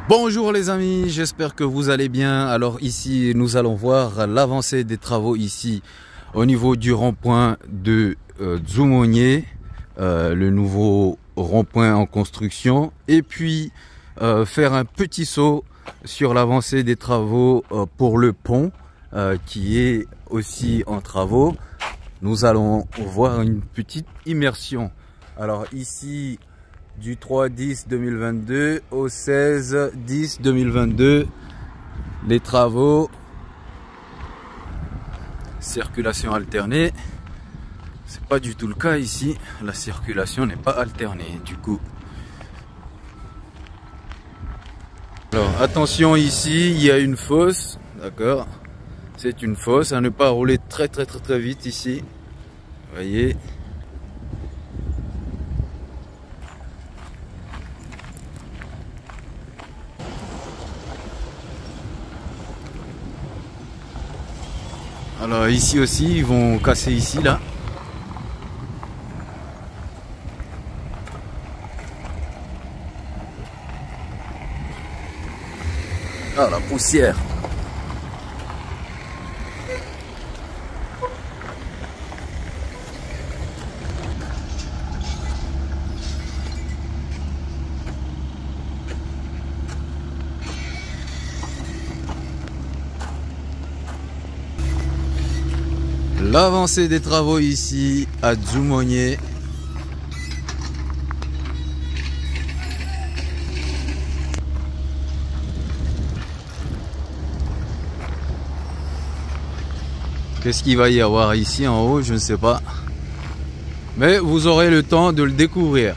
Bonjour les amis, j'espère que vous allez bien. Alors ici nous allons voir l'avancée des travaux ici au niveau du rond-point de Dzoumogné, le nouveau rond-point en construction, et puis faire un petit saut sur l'avancée des travaux pour le pont qui est aussi en travaux. Nous allons voir une petite immersion. Alors ici du 3-10-2022 au 16-10-2022, les travaux, circulation alternée. C'est pas du tout le cas ici, la circulation n'est pas alternée du coup. Alors attention, ici il y a une fosse, d'accord, c'est une fosse, à ne pas rouler très vite ici, vous voyez. Alors ici aussi, ils vont casser ici, là. Ah, la poussière. L'avancée des travaux ici à Dzoumogné. Qu'est-ce qu'il va y avoir ici en haut, je ne sais pas. Mais vous aurez le temps de le découvrir.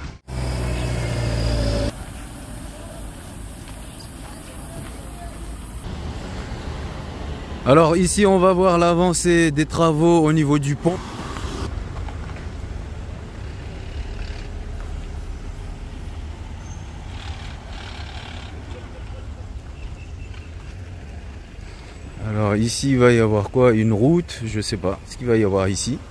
Alors ici on va voir l'avancée des travaux au niveau du pont. Alors ici il va y avoir quoi? Une route, je sais pas ce qu'il va y avoir ici.